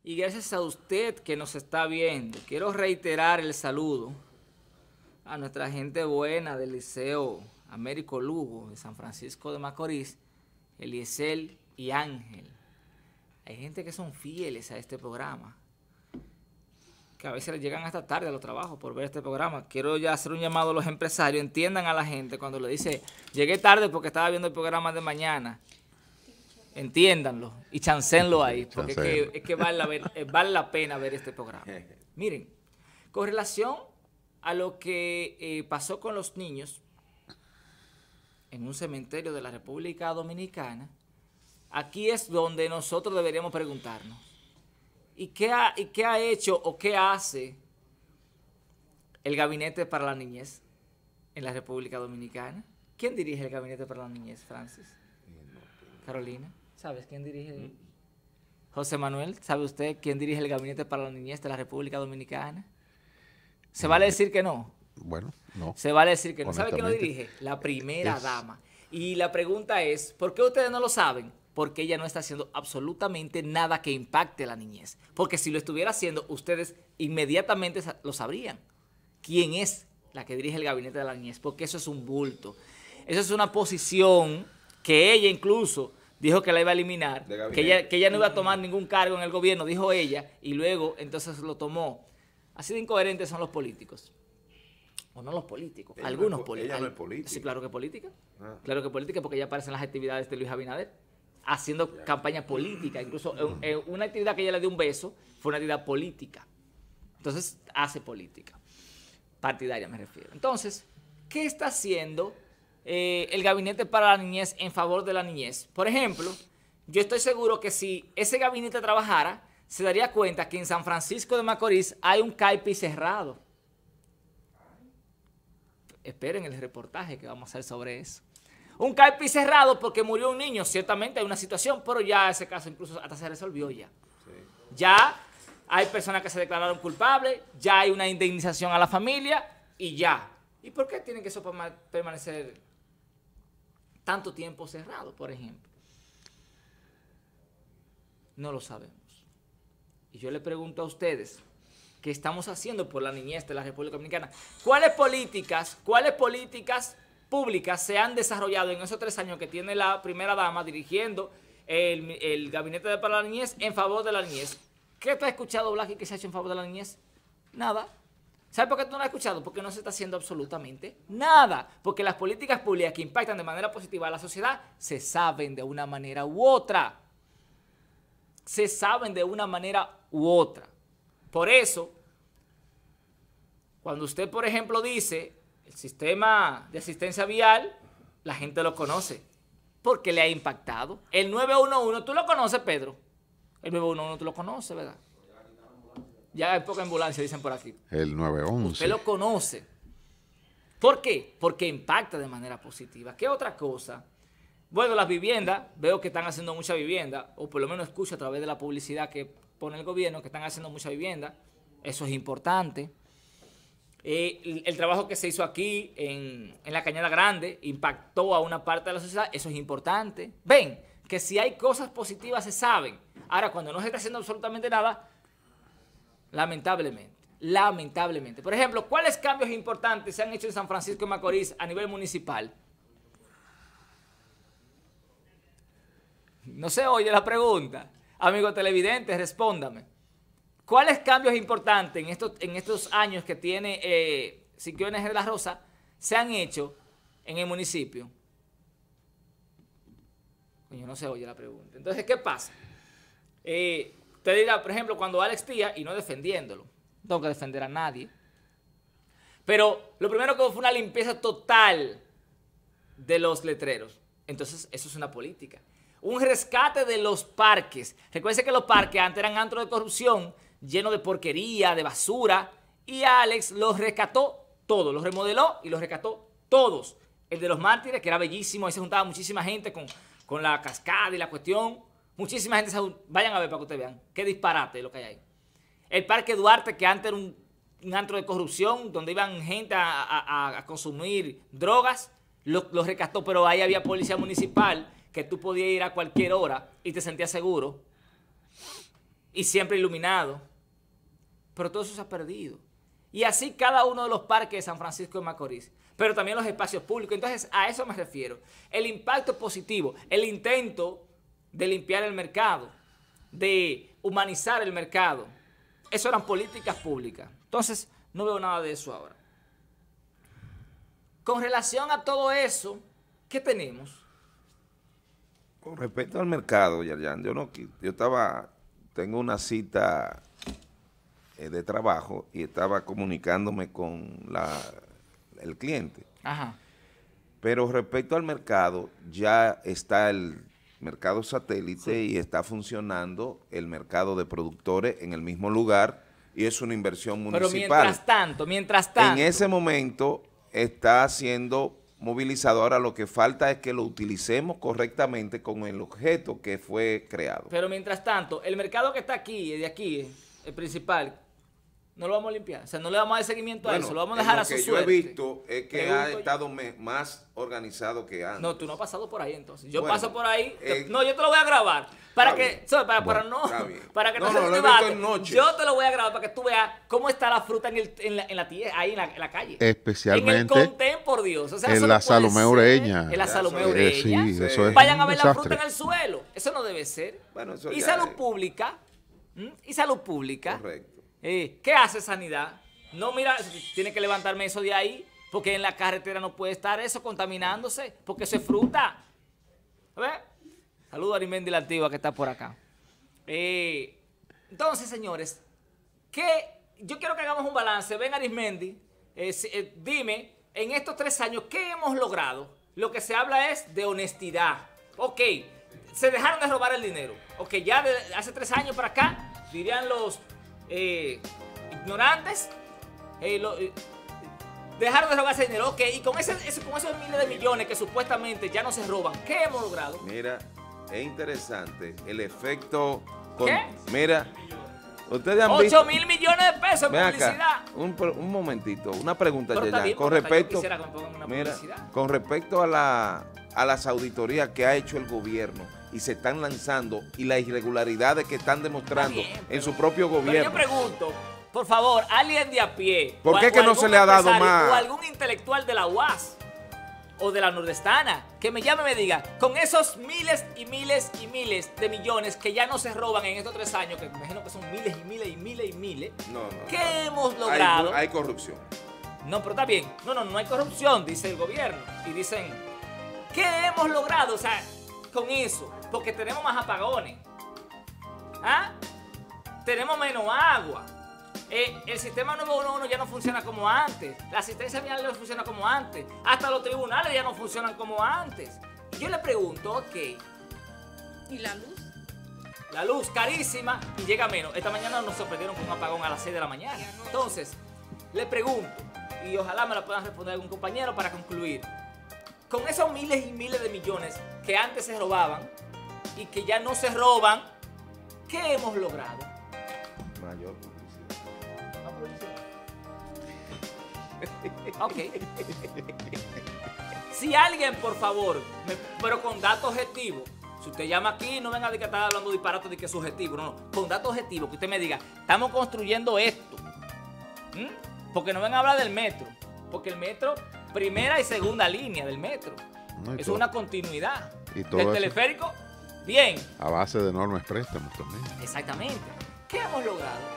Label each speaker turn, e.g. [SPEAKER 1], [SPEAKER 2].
[SPEAKER 1] Y gracias a usted que nos está viendo, quiero reiterar el saludo a nuestra gente buena del Liceo Américo Lugo de San Francisco de Macorís, Eliezer y Ángel. Hay gente que son fieles a este programa, que a veces les llegan hasta tarde a los trabajos por ver este programa. Quiero ya hacer un llamado a los empresarios, entiendan a la gente cuando le dice, llegué tarde porque estaba viendo el programa de mañana. Entiéndanlo y chancenlo ahí, porque es que vale la pena ver este programa. Miren, con relación a lo que pasó con los niños en un cementerio de la República Dominicana, aquí es donde nosotros deberíamos preguntarnos, ¿y qué ha hecho o qué hace el Gabinete para la Niñez en la República Dominicana? ¿Quién dirige el Gabinete para la Niñez, Francis? Carolina, ¿sabes quién dirige? José Manuel, ¿sabe usted quién dirige el Gabinete para la Niñez de la República Dominicana? ¿Se vale decir que no?
[SPEAKER 2] Bueno, no.
[SPEAKER 1] Se vale decir que no. ¿Sabe quién lo dirige? La primera dama. Y la pregunta es, ¿por qué ustedes no lo saben? Porque ella no está haciendo absolutamente nada que impacte a la niñez. Porque si lo estuviera haciendo, ustedes inmediatamente lo sabrían. ¿Quién es la que dirige el Gabinete de la Niñez? Porque eso es un bulto. Eso es una posición que ella incluso dijo que la iba a eliminar, que ella no iba a tomar ningún cargo en el gobierno, dijo ella, y luego entonces lo tomó. Así de incoherentes son los políticos. O no los políticos,
[SPEAKER 3] Ella
[SPEAKER 1] algunos
[SPEAKER 3] no es,
[SPEAKER 1] políticos.
[SPEAKER 3] ella no es política.
[SPEAKER 1] Sí, claro que política.
[SPEAKER 3] Ah.
[SPEAKER 1] Claro que política, porque ella aparece en las actividades de Luis Abinader, haciendo campaña política. Incluso una actividad que ella le dio un beso fue una actividad política. Entonces, hace política. Partidaria me refiero. Entonces, ¿qué está haciendo el Gabinete para la Niñez en favor de la niñez? Por ejemplo, yo estoy seguro que si ese gabinete trabajara, se daría cuenta que en San Francisco de Macorís hay un CAIPI cerrado. Esperen el reportaje que vamos a hacer sobre eso. Un CAIPI cerrado porque murió un niño. Ciertamente hay una situación, pero ya ese caso incluso hasta se resolvió ya. Sí. Ya hay personas que se declararon culpables, ya hay una indemnización a la familia y ya. ¿Y por qué tienen que eso permanecer tanto tiempo cerrado, por ejemplo? No lo sabemos. Y yo le pregunto a ustedes, ¿qué estamos haciendo por la niñez de la República Dominicana? ¿Cuáles políticas públicas se han desarrollado en esos 3 años que tiene la primera dama dirigiendo el Gabinete para la Niñez en favor de la niñez? ¿Qué te has escuchado, Blasi, que se ha hecho en favor de la niñez? Nada. ¿Sabes por qué tú no lo has escuchado? Porque no se está haciendo absolutamente nada. Porque las políticas públicas que impactan de manera positiva a la sociedad se saben de una manera u otra. Se saben de una manera u otra. Por eso, cuando usted, por ejemplo, dice el sistema de asistencia vial, la gente lo conoce. Porque le ha impactado. El 911, ¿tú lo conoces, Pedro? El 911 tú lo conoces, ¿verdad? Ya hay poca ambulancia, dicen por aquí.
[SPEAKER 2] El 911.
[SPEAKER 1] Usted lo conoce. ¿Por qué? Porque impacta de manera positiva. ¿Qué otra cosa? Bueno, las viviendas, veo que están haciendo mucha vivienda, o por lo menos escucho a través de la publicidad que pone el gobierno, que están haciendo mucha vivienda. Eso es importante. El trabajo que se hizo aquí en la Cañada Grande impactó a una parte de la sociedad. Eso es importante. Ven, que si hay cosas positivas se saben. Ahora, cuando no se está haciendo absolutamente nada, lamentablemente. Por ejemplo, ¿cuáles cambios importantes se han hecho en San Francisco de Macorís a nivel municipal? No se oye la pregunta. Amigo televidente, respóndame. ¿Cuáles cambios importantes en estos años que tiene Siquio NG de la Rosa se han hecho en el municipio? Coño, no se oye la pregunta. Entonces, ¿qué pasa? Usted dirá, por ejemplo, cuando Alex Tía, y no defendiéndolo, no tengo que defender a nadie, pero lo primero que fue una limpieza total de los letreros. Entonces, eso es una política. Un rescate de los parques. Recuerden que los parques antes eran antros de corrupción, llenos de porquería, de basura, y Alex los rescató todos, los remodeló y los rescató todos. El de los Mártires, que era bellísimo, ahí se juntaba muchísima gente con la cascada y la cuestión. Muchísima gente, vayan a ver para que ustedes vean qué disparate es lo que hay ahí. El Parque Duarte, que antes era un antro de corrupción, donde iban gente a consumir drogas, lo rescató, pero ahí había policía municipal, que tú podías ir a cualquier hora y te sentías seguro. y siempre iluminado. Pero todo eso se ha perdido. Y así cada uno de los parques de San Francisco de Macorís, pero también los espacios públicos. Entonces, a eso me refiero. El impacto positivo, el intento de limpiar el mercado, de humanizar el mercado, eso eran políticas públicas. Entonces, no veo nada de eso ahora. Con relación a todo eso, ¿qué tenemos?
[SPEAKER 2] Con respecto al mercado, Yarjan, tengo una cita de trabajo y estaba comunicándome con el cliente.
[SPEAKER 1] Ajá.
[SPEAKER 2] Pero respecto al mercado, ya está el mercado satélite, sí, y está funcionando el mercado de productores en el mismo lugar y es una inversión municipal.
[SPEAKER 1] Pero mientras tanto.
[SPEAKER 2] En ese momento está siendo movilizado. Ahora lo que falta es que lo utilicemos correctamente con el objeto que fue creado.
[SPEAKER 1] Pero mientras tanto, el mercado que está aquí, de aquí, el principal, no lo vamos a limpiar. O sea, no le vamos a dar seguimiento a eso, lo vamos a dejar a su suerte.
[SPEAKER 2] Lo que yo he visto es que ha estado más organizado que antes.
[SPEAKER 1] No, tú no has pasado por ahí entonces. Yo paso por ahí. No, yo te lo voy a grabar. Para que no se debate. Yo te lo voy a grabar para que tú veas cómo está la fruta en la calle.
[SPEAKER 3] Especialmente
[SPEAKER 1] en el Contén, por Dios. O sea,
[SPEAKER 3] en la Salomé Ureña.
[SPEAKER 1] En la Salomé Ureña.
[SPEAKER 3] Sí, eso es.
[SPEAKER 1] Vayan a ver la fruta en el suelo. Eso no debe ser.
[SPEAKER 2] Bueno, eso
[SPEAKER 1] y
[SPEAKER 2] ya
[SPEAKER 1] salud pública. Y salud pública.
[SPEAKER 2] Correcto.
[SPEAKER 1] ¿Qué hace sanidad? No, mira, tiene que levantarme eso de ahí, porque en la carretera no puede estar eso contaminándose, porque eso es fruta. ¿Ves? Saludos a Arimendi la Antigua que está por acá. Entonces, señores, yo quiero que hagamos un balance. Ven, Arismendi, dime, en estos 3 años, ¿qué hemos logrado? Lo que se habla es de honestidad. Ok, se dejaron de robar el dinero. Ok, ya hace 3 años para acá, dirían los ignorantes, dejaron de robarse dinero. Ok, y con esos miles de millones que supuestamente ya no se roban, ¿qué hemos logrado?
[SPEAKER 2] Mira, es interesante el efecto.
[SPEAKER 1] ¿Qué?
[SPEAKER 2] Mira, ustedes han
[SPEAKER 1] 8 mil millones de pesos en publicidad.
[SPEAKER 2] Acá, un momentito, una pregunta,
[SPEAKER 1] Yeyan,
[SPEAKER 2] con respecto a las auditorías que ha hecho el gobierno y se están lanzando y las irregularidades que están demostrando en su propio gobierno.
[SPEAKER 1] Pero yo pregunto, por favor, alguien de a pie,
[SPEAKER 2] ¿por qué que no se le ha dado más?
[SPEAKER 1] O algún intelectual de la UAS o de la Nordestana, que me llame y me diga, con esos miles y miles y miles de millones que ya no se roban en estos 3 años, que me imagino que son miles y miles y miles y miles, ¿qué hemos logrado?
[SPEAKER 2] Hay corrupción.
[SPEAKER 1] No, pero está bien. No hay corrupción, dice el gobierno. Y dicen, ¿qué hemos logrado? O sea, con eso, porque tenemos más apagones. ¿Ah? Tenemos menos agua. El sistema 911 ya no funciona como antes. La asistencia vial no funciona como antes. Hasta los tribunales ya no funcionan como antes. Y yo le pregunto, ok.
[SPEAKER 4] ¿Y la luz?
[SPEAKER 1] La luz carísima y llega menos. Esta mañana nos sorprendieron con un apagón a las 6 de la mañana. Entonces, le pregunto, y ojalá me la puedan responder algún compañero para concluir. Con esos miles y miles de millones que antes se robaban y que ya no se roban, ¿qué hemos logrado?
[SPEAKER 2] Mayor publicidad.
[SPEAKER 1] Ok. Si alguien, por favor, pero con datos objetivos, si usted llama aquí, no venga de que está hablando disparates de que es subjetivo, no, con datos objetivos, que usted me diga, estamos construyendo esto. Porque no venga a hablar del metro, porque el metro, primera y segunda línea del metro, es una continuidad.
[SPEAKER 3] Y todo
[SPEAKER 1] del
[SPEAKER 3] eso,
[SPEAKER 1] teleférico, bien.
[SPEAKER 3] a base de enormes préstamos también.
[SPEAKER 1] Exactamente. ¿Qué hemos logrado?